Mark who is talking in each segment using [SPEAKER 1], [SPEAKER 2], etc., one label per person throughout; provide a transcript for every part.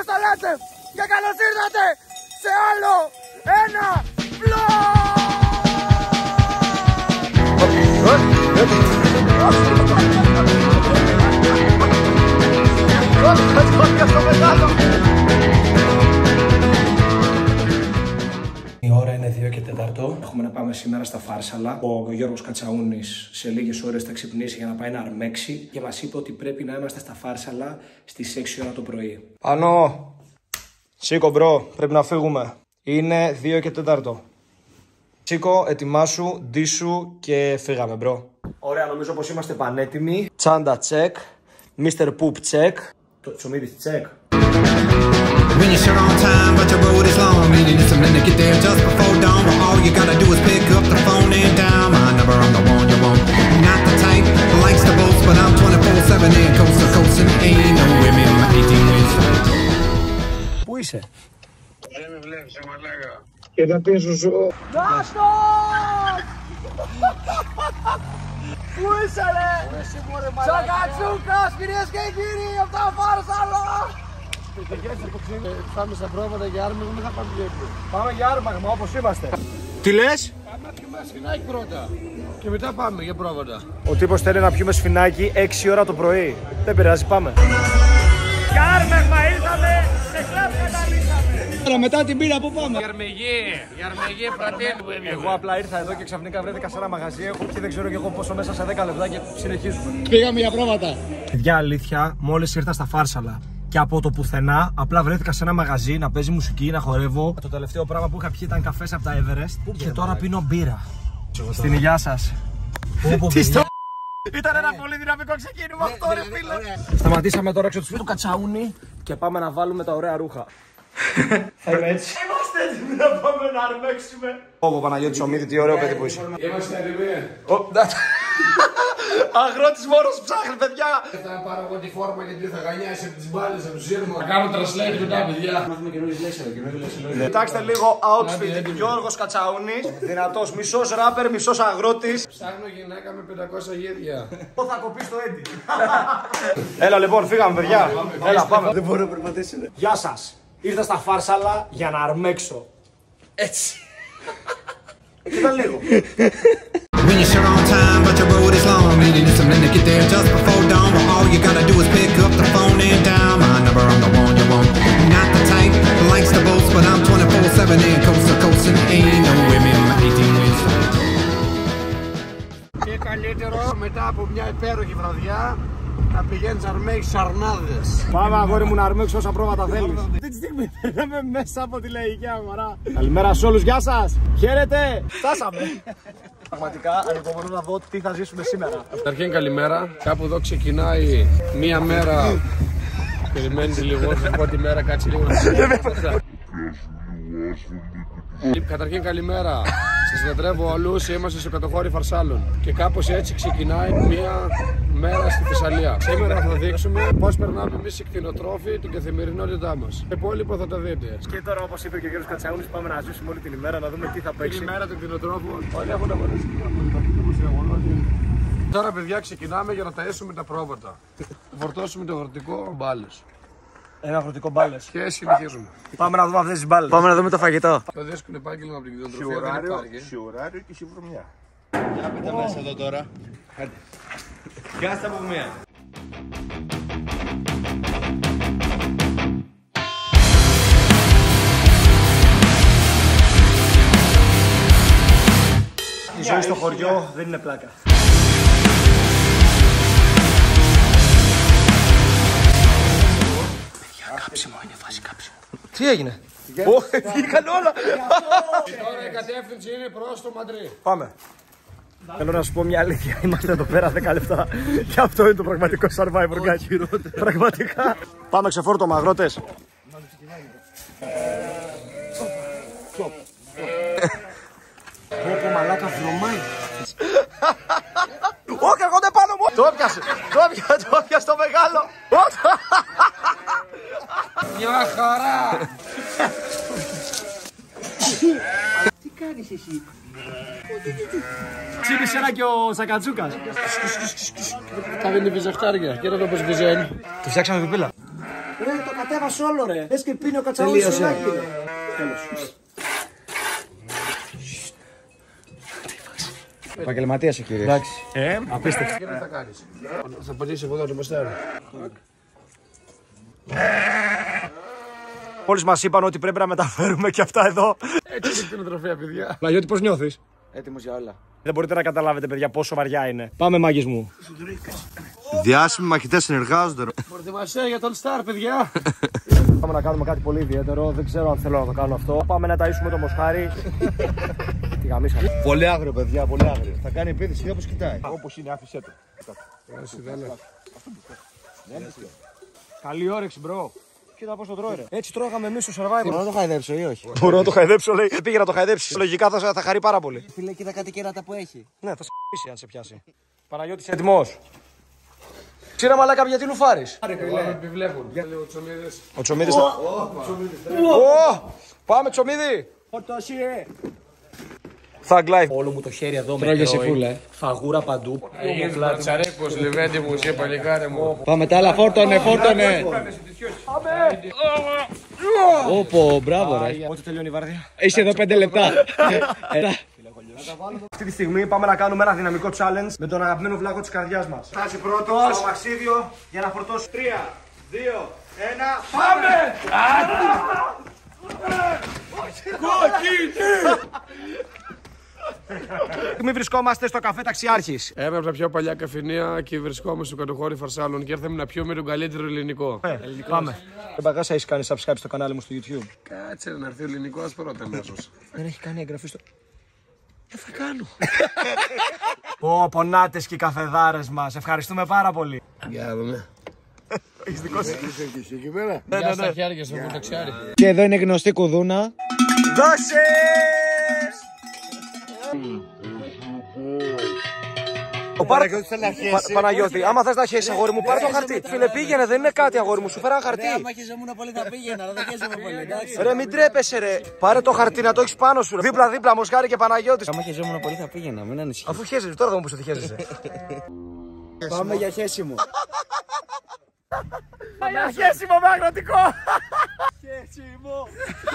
[SPEAKER 1] είμαστε στο Λάτσεφ και καλώς ήρθατε σε άλλο ένα vlog! Η ώρα είναι 2 και 4. Έχουμε να πάμε σήμερα στα Φάρσαλα. Ο Γιώργος Κατσαούνης σε λίγες ώρες θα ξυπνήσει για να πάει να αρμέξει και μας είπε ότι πρέπει να είμαστε στα Φάρσαλα στις 6 ώρα το πρωί. Πανώ! Σήκω μπρο, πρέπει να φύγουμε. Είναι 2 και 4. Σήκω, ετοιμάσου, ντύσου και φύγαμε μπρο. Ωραία, νομίζω πως είμαστε πανέτοιμοι. Τσάντα τσεκ, Mr. Poop τσεκ. Το τσομίδι τσεκ.
[SPEAKER 2] When you're short on time, but your road is long, and you need something to get there just before dawn. But all you gotta do is pick up the phone and dial my number. I'm the one you want. Not the type who likes to boast, but I'm 24/7 and coast to coast, and ain't no women in my 18 wheels.
[SPEAKER 1] Πού είσαι?
[SPEAKER 3] Δεν με βλέπεις, μαλάκα.
[SPEAKER 1] Και τα πίσω σου. Νάστος! Πού είσαι ρε? Τσακατσούκας, κυρίες και κύριοι, από τα Φάρσαλα!
[SPEAKER 3] Πάμε στα πρόβατα για άρμαγμα, δεν θα πάμε για.
[SPEAKER 1] Πάμε για άρμαγμα όπως είμαστε. Τι λες?
[SPEAKER 3] Πάμε να πιούμε σφινάκι πρώτα και μετά πάμε για πρόβατα.
[SPEAKER 1] Ο τύπος θέλει να πιούμε σφινάκι 6 ώρα το πρωί. Δεν πειράζει, πάμε. Για άρμαγμα ήρθαμε, σε κλαμπ καταλήξαμε.
[SPEAKER 3] Μετά την πήρα που πάμε. Γιαρμεγέ, πρατέλου.
[SPEAKER 1] Εγώ απλά ήρθα εδώ και ξαφνικά βρέθηκα σε ένα μαγαζί. Έχω πιει δεν ξέρω και εγώ πόσο μέσα σε 10 λεπτά και συνεχίζουμε.
[SPEAKER 3] Πήγαμε για πρόβατα.
[SPEAKER 1] Παιδιά, αλήθεια, μόλις ήρθα στα Φάρσαλα και από το πουθενά απλά βρέθηκα σε ένα μαγαζί να παίζει μουσική, να χορεύω. Το τελευταίο πράγμα που είχα πιει ήταν καφές από τα Everest και τώρα πίνω μπύρα. Στην υγειά σας. Ήταν ένα πολύ δυναμικό ξεκίνημα αυτό, ρε φίλε. Σταματήσαμε τώρα έξω του σπίτι του Κατσαούνη και πάμε να βάλουμε τα ωραία ρούχα. Θα είμαι έτσι. Είμαστε έτοιμοι να πάμε να αρμέξουμε. Ω Παναγιώτη Σομίδη, τι ωραίο παιδί που είσαι.
[SPEAKER 3] Είμαστε έτοιμοι.
[SPEAKER 1] Αγρότης μόνος ψάχνει, παιδιά.
[SPEAKER 3] Θα πάρω εγώ τη φόρμα γιατί θα γανιάσει από τις μπάλες, από τους ήρμους. Θα κάνω translate μετά, παιδιά. Έχουμε καινούργιες λέξεις εδώ, καινούργιες λέξεις.
[SPEAKER 1] Κοιτάξτε λίγο outfit. Γιώργος Κατσαούνης. Δυνατός, μισός ράπερ, μισός αγρότης.
[SPEAKER 3] Ψάχνω γυναίκα με 500 γύρια.
[SPEAKER 1] Πώς θα κοπεί το έντι. Έλα λοιπόν, φύγαμε παιδιά. Έλα πάμε. Δεν μπορώ να περπατήσω. Γεια σας. Ήρθα στα Φάρσαλα για να αρμέξω. Έτσι. Κοίτα λίγο.
[SPEAKER 2] When you're short on time, but your road is long, and you need something to get there just before dawn. But all you gotta do is pick up the phone and dial my number. I'm the one you want. Not the type who likes to boast, but I'm 24/7 and coast to coast, and ain't no women in my 18 wheels.
[SPEAKER 3] Και καλύτερο μετά από μια υπέροχη βραδιά να πηγαίνεις να αρμέξεις αρνάδες.
[SPEAKER 1] Πάμε αγόρι μου να αρμέξω όσα πρόβατα θέλεις. Αυτή τη στιγμή περνάμε μέσα από τη λαϊκή αγορά. Καλημέρα σε όλους, γεια σας. Χαίρετε. Φτάσαμε. Πραγματικά ανυπομονώ να δω τι θα ζήσουμε σήμερα.
[SPEAKER 3] Καταρχήν καλημέρα. Κάπου εδώ ξεκινάει μία μέρα. Περιμένετε λίγο, θα πω τη μέρα, κάτσε λίγο. Καταρχήν καλημέρα. Σας συναντρεύω όλους, είμαστε στο κατοχώρι Φαρσάλων. Και κάπως έτσι ξεκινάει μία μέρα στη Θεσσαλία. Σήμερα θα δείξουμε πώς περνάμε εμείς οι κτηνοτρόφοι την καθημερινότητά μας. Το υπόλοιπο θα τα δείτε.
[SPEAKER 1] Και τώρα, όπως είπε και ο κ. Κατσαούνης, πάμε να ζήσουμε όλη την ημέρα, να δούμε τι θα παίξει.
[SPEAKER 3] Η μέρα των κτηνοτρόφων. Όλοι έχουν αγωνιστεί. Τώρα, παιδιά, ξεκινάμε για να ταΐσουμε τα πρόβατα. Φορτώσουμε το αγροτικό μπάλες.
[SPEAKER 1] Ένα αγροτικό μπάλες.
[SPEAKER 3] Και συνεχίζουμε.
[SPEAKER 1] Πάμε να δούμε αυτές τις μπάλες. Πάμε να δούμε το φαγητό.
[SPEAKER 3] Το δύσκολο επάγγελμα από την κτηνοτροφία δεν υπάρχει.
[SPEAKER 4] Σιωράριο και σιβρωμιά.
[SPEAKER 5] Για πείτε μέσα εδώ τώρα. Κάστε από μία.
[SPEAKER 1] Η ζωή στο χωριό δεν είναι πλάκα. Κάψιμο, είναι φάση κάψιμο. Τι έγινε? Βγήκαν όλα.
[SPEAKER 3] Τώρα η κατεύθυνση είναι προς το Μαντρί.
[SPEAKER 1] Πάμε. Θέλω να σου πω μια αλήθεια. Είμαστε εδώ πέρα 10 λεπτά. Και αυτό είναι το πραγματικό survivor guide. Πραγματικά. Πάμε ξεφόρτωμα, αγρότες.
[SPEAKER 3] Πόπο μαλάκα βρωμάει.
[SPEAKER 1] Όχι, έρχονται πάνω μου. Το έπιασε. Το έπιασε το μεγάλο.
[SPEAKER 3] Μια χαρά.
[SPEAKER 6] Τι κάνεις εσύ?
[SPEAKER 1] Τσίπησε ένα και ο Σακατσούκας.
[SPEAKER 3] Θα δίνει βυζαχτάρια. Κοίτα το πως βυζένει.
[SPEAKER 1] Του φτιάξαμε πιπίλα. Ρε, το κατέβασε όλο, ρε. Λες και πίνει ο Κατσαούνης σουλάκι. Τέλος.
[SPEAKER 4] Επαγγελματίας ο κύριος.
[SPEAKER 1] Εντάξει. Απίστευτο.
[SPEAKER 3] Τι θα κάνεις. Θα πατήσεις εγώ εδώ το μεστέρι.
[SPEAKER 1] Μόλις μας είπαν ότι πρέπει να μεταφέρουμε και αυτά εδώ.
[SPEAKER 3] Έτσι είναι κτηνοτροφία, παιδιά.
[SPEAKER 1] Λαγιώτη, πώς νιώθεις?
[SPEAKER 4] Έτοιμος για όλα.
[SPEAKER 1] Δεν μπορείτε να καταλάβετε, παιδιά, πόσο βαριά είναι. Πάμε, μάγκες μου.
[SPEAKER 5] Διάσημοι μαχητές συνεργάζονται.
[SPEAKER 3] Προετοιμασία για τον Star, παιδιά.
[SPEAKER 1] Πάμε να κάνουμε κάτι πολύ ιδιαίτερο. Δεν ξέρω αν θέλω να το κάνω αυτό. Πάμε να ταΐσουμε το μοσχάρι. Τι γαμίσαμε.
[SPEAKER 5] Πολύ άγριο, παιδιά, πολύ άγριο. Θα κάνει επίθεση όπως κοιτάει.
[SPEAKER 4] Όπως είναι, άφησέ το.
[SPEAKER 1] Καλή όρεξη, μπρο. Κοίτα πώς το τρώει, ρε. Έτσι τρώγαμε εμείς στο survival.
[SPEAKER 4] Μπορώ να το χαϊδέψω ή όχι?
[SPEAKER 1] Μπορώ να το χαϊδέψω, λέει. Πήγε να το χαϊδέψει. Λογικά θα χαρεί πάρα πολύ.
[SPEAKER 4] Φίλε, κοίτα κάτι κέρατα που έχει.
[SPEAKER 1] Ναι, θα σε πείσει αν σε πιάσει. Παναγιώτης, έτοιμος. Ξύρα μαλάκα, γιατί λουφάρεις.
[SPEAKER 3] Επιβλέπουν. Ο Τσομίδης.
[SPEAKER 1] Ο Τσομίδης. Πάμε, Τσομίδη. Thug life. Όλο μου το χέρι εδώ με τρώει. Φαγούρα παντού.
[SPEAKER 3] Τσαρέκος, Λεβέντη μου, εσύ παλικάρι μου.
[SPEAKER 4] Πάμε τα άλλα, φόρτωνε. Όπο, μπράβο ρε.
[SPEAKER 1] Πότε τελειώνει η βάρδια?
[SPEAKER 4] Είσαι εδώ 5 λεπτά.
[SPEAKER 1] Αυτή τη στιγμή πάμε να κάνουμε ένα δυναμικό challenge με τον αγαπημένο βλάκο της καρδιάς μας. Φτάσει πρώτος στο μαξίδιο για να φορτώσει. 3, 2, 1, πάμε! Μην βρισκόμαστε στο καφέ Ταξιάρχης.
[SPEAKER 3] Ένα από τα πιο παλιά καφενεία και βρισκόμαστε στο κατοχώρι Φαρσάλων και ήρθαμε να πιούμε τον καλύτερο ελληνικό.
[SPEAKER 1] Πάμε. Δεν παγάσα, έχεις κάνει subscribe στο κανάλι μου στο YouTube?
[SPEAKER 3] Κάτσε να έρθει ο ελληνικός πρώτα αμέσως.
[SPEAKER 1] Δεν έχει κάνει εγγραφή στο... Δεν θα κάνω. Ω, πονάτες και οι καφεδάρες μας. Ευχαριστούμε πάρα πολύ.
[SPEAKER 3] Για να δούμε.
[SPEAKER 1] Έχεις δικό σου.
[SPEAKER 3] Γεια στα χέρια στο Πορταξιάρι.
[SPEAKER 4] Και εδώ είναι γνωστή κουδούνα.
[SPEAKER 1] Δώσες! Παναγιώτη, άμα θες να χέσεις αγόρι μου, πάρε το χαρτί. Φίλε, πήγαινε, δεν είναι κάτι αγόρι μου, σου φέρα χαρτί.
[SPEAKER 4] Άμα χεζόμουν πολύ θα πήγαινα, αλλά δεν χεζόμουν πολύ, εντάξει.
[SPEAKER 1] Ρε, μην τρέπεσαι, ρε. Πάρε το χαρτί να το έχεις πάνω σου. Δίπλα, Μοσχάρη και Παναγιώτης.
[SPEAKER 4] Άμα χεζόμουν πολύ θα πήγαινα, μην ανησυχείς.
[SPEAKER 1] Αφού χέζεσαι, τώρα θα μου πεις ότι χέζεσαι.
[SPEAKER 4] Πάμε για χέσιμο.
[SPEAKER 1] Για χέσιμο με αγροτικό. Χέσιμο.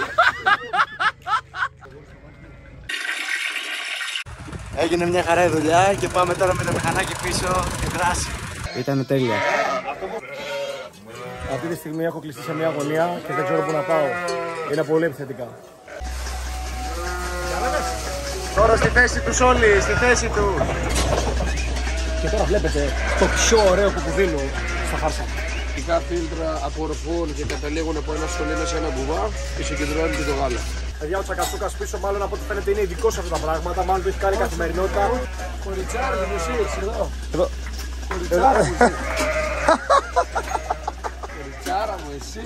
[SPEAKER 4] Έγινε μια χαρά η δουλειά και πάμε τώρα με το μηχανάκι πίσω και δράση. Ήτανε τέλεια.
[SPEAKER 1] Αυτή τη στιγμή έχω κλειστεί σε μια γωνία και δεν ξέρω πού να πάω. Είναι πολύ επιθετικά. Τώρα στη θέση του όλοι, στη θέση του. Και τώρα βλέπετε το πιο ωραίο κουκουδίνο στα φάρσα.
[SPEAKER 3] Τα φίλτρα απορροφούν και καταλήγουν από ένα σωλήνα σε ένα κουβά και συγκεντρώνεται το γάλα.
[SPEAKER 1] Παιδιά, ο Τσακαστούκας πίσω, μάλλον από ό,τι φαίνεται είναι ειδικός σε αυτά τα πράγματα. Μάλλον το έχει κάνει καθημερινότητα.
[SPEAKER 3] Κοριτσάρα μου, εσύ, εδώ.
[SPEAKER 1] Εδώ.
[SPEAKER 3] Κοριτσάρα μου, εσύ. Κοριτσάρα μου, εσύ.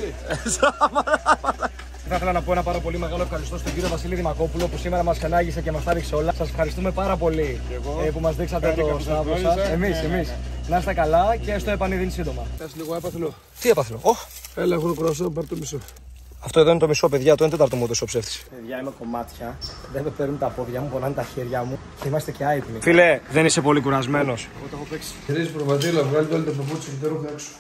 [SPEAKER 1] Θα ήθελα να πω ένα πάρα πολύ μεγάλο ευχαριστώ στον κύριο Βασίλη Δημακόπουλο που σήμερα μας κανάγησε και μας τα ρίξε όλα. Σας ευχαριστούμε πάρα πολύ που μας δείξατε το στράβο σας. Εμείς. Να είστε καλά και στο επανειδήν σύντομα.
[SPEAKER 3] Θες λίγο έπαθλο.
[SPEAKER 1] Τι έπαθλο?
[SPEAKER 3] Έλα, έχω κροσό, πάρ' το μισό.
[SPEAKER 1] Αυτό εδώ είναι το μισό, παιδιά, το 1/4 μου το ψεύτης. Παιδιά, είμαι κομμάτια. Δεν με παίρνουν τα πόδια μου, πονάνε τα χέρια μου. Και είμαστε και άϊπνοι. Φίλε, δεν είσαι πολύ κουρασμένος?
[SPEAKER 3] Εγώ το έχω παίξει. Κυρίες προβατήλα, βγάλτε όλοι τα παπούτσια και τα ρούχα έξω.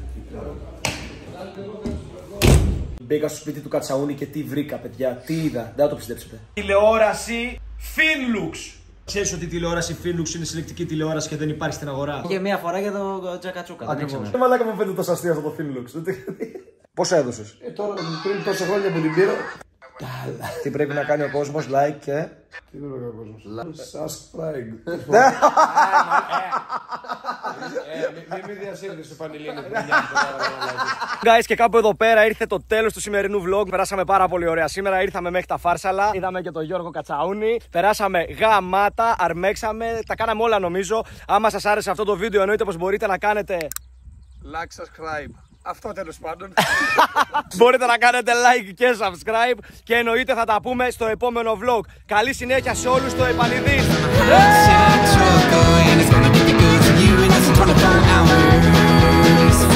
[SPEAKER 1] Μπήκα στο σπίτι του Κατσαούνη και τι βρήκα, παιδιά, τι είδα. Δεν θα το πιστέψετε. Τηλεόραση Finlux. Ξέρεις ότι η τηλεόραση Finlux είναι συλλεκτική τηλεόραση και δεν υπάρχει στην αγορά?
[SPEAKER 4] Και μία φορά για το Τσακατσούκα.
[SPEAKER 1] Ακριβώς. Τι μαλάκα μου φαίνεται τόσο αστείο αυτό το Finlux. Πόσο έδωσες?
[SPEAKER 3] Τώρα πριν τόσα χρόνια που την πήρα.
[SPEAKER 1] Τι πρέπει να κάνει ο κόσμος, like και...
[SPEAKER 3] Τι πρέπει να κάνει ο κόσμος? Subscribe. Μην διασύρθεις στο Πανελλήνιο.
[SPEAKER 1] Guys, και κάπου εδώ πέρα ήρθε το τέλος του σημερινού vlog. Περάσαμε πάρα πολύ ωραία σήμερα. Ήρθαμε μέχρι τα Φάρσαλα. Είδαμε και τον Γιώργο Κατσαούνη. Περάσαμε γαμάτα, αρμέξαμε. Τα κάναμε όλα νομίζω. Άμα σας άρεσε αυτό το βίντεο, εννοείται πως μπορείτε να κάνετε
[SPEAKER 3] Like, subscribe. Αυτό τέλος πάντων.
[SPEAKER 1] Μπορείτε να κάνετε like και subscribe. Και εννοείται θα τα πούμε στο επόμενο vlog. Καλή συνέχεια σε όλους στο επανειδήν.
[SPEAKER 2] And it's gonna be good for you in just 24 hours.